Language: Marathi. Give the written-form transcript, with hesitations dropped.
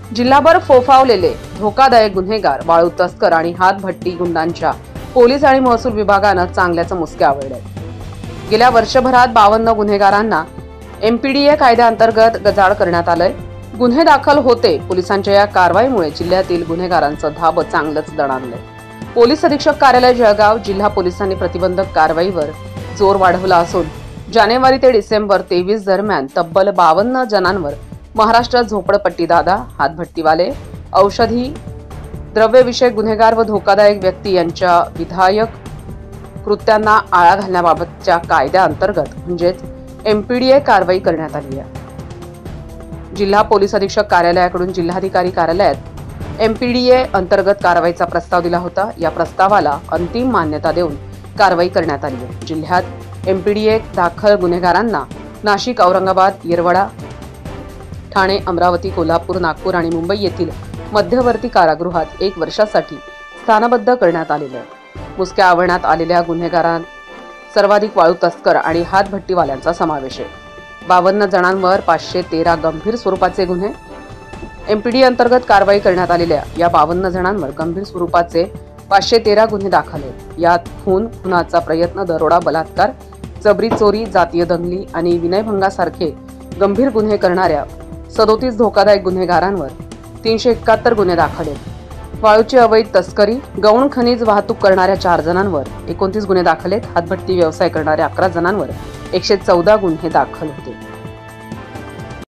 जिल्हाभर फोफावलेले धोकादायक गुन्हेगार, वाळू तस्कर आणि हातभट्टी गुंडांच्या पोलीस आणि महसूल विभागानं चांगल्याच मुसके आवळले। गेल्या वर्षभरात 52 गुन्हेगारांना एमपीडीए कायद्याअंतर्गत गजाआड करण्यात आलंय। गुन्हे दाखल होते पोलिसांच्या या कारवाईमुळे जिल्ह्यातील गुन्हेगारांचं धाब चांगलंच दणाणलंय। पोलीस अधीक्षक कार्यालय जळगाव जिल्हा पोलिसांनी प्रतिबंधक कारवाईवर जोर वाढवला असून जानेवारी ते डिसेंबर 23 दरम्यान तब्बल 52 जणांवर महाराष्ट्रात झोपडपट्टी दादा, हातभट्टीवाले, औषधी द्रव्यविषयक गुन्हेगार व धोकादायक व्यक्ती यांच्या विधायक कृत्यांना आळा घालण्याबाबतच्या कायद्याअंतर्गत म्हणजेच एमपीडीए कारवाई करण्यात आली आहे। जिल्हा पोलीस अधीक्षक कार्यालयाकडून जिल्हाधिकारी कार्यालयात एमपीडीए अंतर्गत कारवाईचा प्रस्ताव दिला होता। या प्रस्तावाला अंतिम मान्यता देऊन कारवाई करण्यात आली आहे। जिल्ह्यात एमपीडीए दाखल गुन्हेगारांना नाशिक, औरंगाबाद, येरवडा, ठाणे, अमरावती, कोल्हापूर, नागपूर आणि मुंबई येथील मध्यवर्ती कारागृहात 1 वर्षासाठी स्थानबद्ध करण्यात आलेले आहे। मुसक्या आवळण्यात आलेल्या गुन्हेगारांत सर्वाधिक वाळू तस्कर आणि हातभट्टीवाल्यांचा समावेश आहे। 52 जणांवर 513 गंभीर स्वरूपाचे गुन्हे एमपीडीए अंतर्गत कारवाई करण्यात आलेल्या या 52 जणांवर गंभीर स्वरूपाचे 513 गुन्हे दाखल आहेत। यात खून, खुनाचा प्रयत्न, दरोडा, बलात्कार, जबरी चोरी, जातीय दंगली आणि विनयभंगासारखे गंभीर गुन्हे करणाऱ्या 37 धोकादायक गुन्हेगारांवर 371 गुन्हे दाखल आहेत। वाळूची अवैध तस्करी, गौण खनिज वाहतूक करणाऱ्या 4 जणांवर 29 गुन्हे दाखल आहेत। हातभट्टी व्यवसाय करणाऱ्या 11 जणांवर 114 गुन्हे दाखल होते।